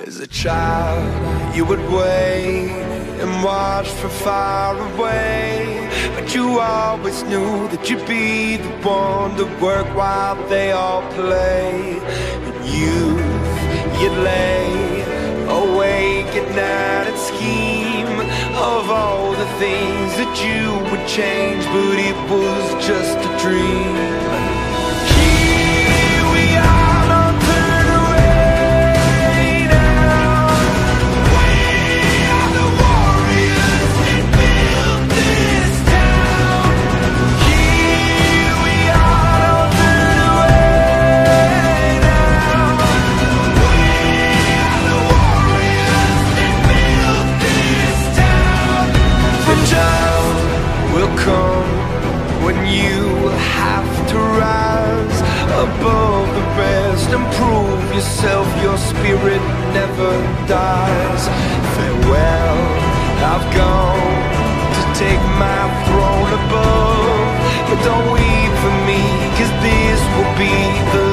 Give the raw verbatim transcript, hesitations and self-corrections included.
As a child, you would wait and watch from far away, but you always knew that you'd be the one to work while they all play. In youth, you'd lay awake at night and scheme of all the things that you would change, but it was just a dream. Here we are, don't turn away now. We are the warriors that built this town. Here we are, don't turn away now. We are the warriors that built this town. From down will come when you have to rise above the rest and prove yourself. Your spirit never dies. Farewell, I've gone to take my throne above, but don't weep for me, 'cause this will be the